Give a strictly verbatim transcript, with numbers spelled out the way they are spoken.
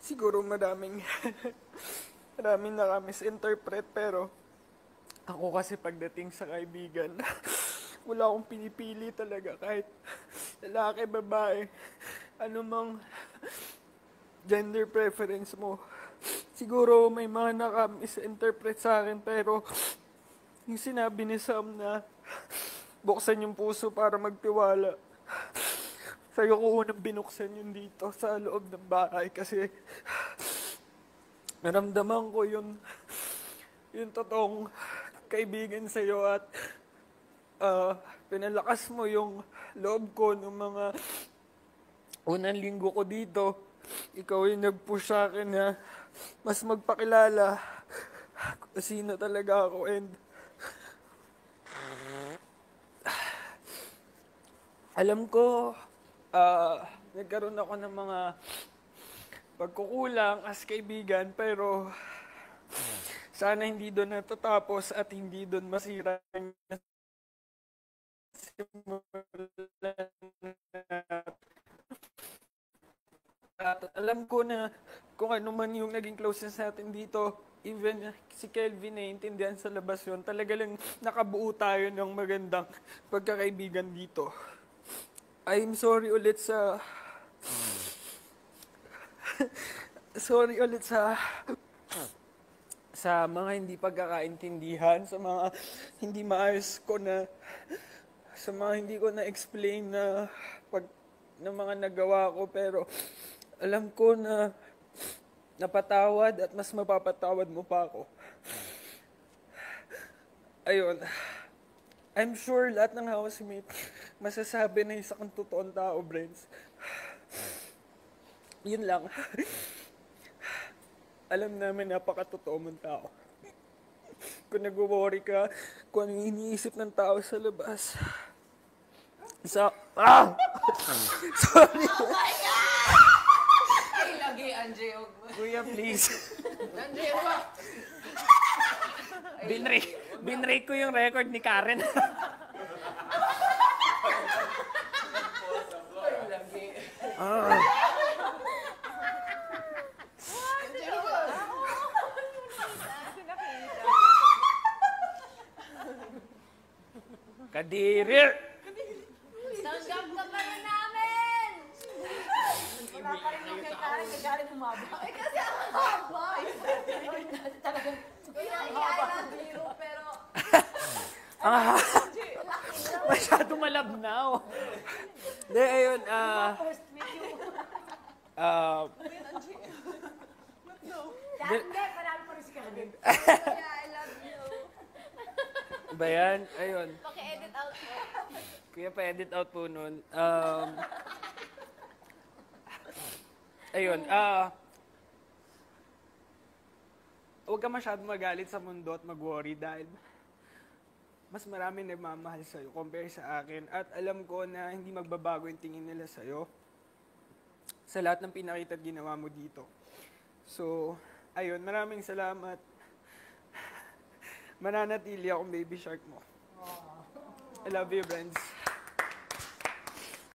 siguro maraming, maraming nakamisinterpret, pero ako kasi pagdating sa kaibigan, wala akong pinipili talaga kahit lalaki, babae, anumang gender preference mo. Siguro may mga naka-misinterpret sa akin, pero yung sinabi ni Sam na buksan yung puso para magtiwala, sa'yo ko unang binuksan yun dito sa loob ng bahay kasi naramdaman ko yung, yung totoong kaibigan sa'yo at uh, pinalakas mo yung loob ko nung mga unang linggo ko dito. Ikaw yung nag-push sa akin na mas magpakilala kung sino talaga ako, and alam ko uh, nagkaroon ako ng mga pagkukulang as kaibigan, pero sana hindi doon natatapos at hindi doon masira yung simulan. At alam ko na kung ano man yung naging closeness natin dito, even si Kelvin naiintindihan sa labas yun, talaga lang nakabuo tayo ng magandang pagkakaibigan dito. I'm sorry ulit sa... sorry ulit sa... sa mga hindi pagkakaintindihan, sa mga hindi maayos ko na... sa mga hindi ko na-explain na pag ng mga nagawa ko, pero alam ko na napatawad at mas mapapatawad mo pa ako. Ayun. I'm sure lahat ng housemate masasabi na isa kang totoong tao, Brents. Yun lang. Alam namin napaka-totoo mong tao. Kung nag-worry ka, kung ano iniisip ng tao sa labas. Isa... Ah! Sorry! Oh my God! Ay, lagi, Anjay. Kuya, please. Anjay, wag. Binrake, binrake ko yung record ni Karen. Ay, lagi. Ah. Kadiri! Tanggap ka pa rin namin! Wala pa rin yung kay Karen, nagaling humaba. Ay, kasi ang haba! Talagang, pinaiilan biro, pero... Ah! Masyado malabnaw. Hindi, ayun, ah... Ah... Hindi, marami pa rin si Karen. I love you. Ba yan? Ayun. Paki-edit out mo. Kuya, pa-edit out po nun. Um, ayun, ah... huwag ka masyado magalit sa mundo at mag-worry dahil mas marami nagmamahal sa'yo compare sa akin. At alam ko na hindi magbabago yung tingin nila sa'yo sa lahat ng pinakita at ginawa mo dito. So, ayun, maraming salamat. Mananatili akong baby shark mo. I love you, friends.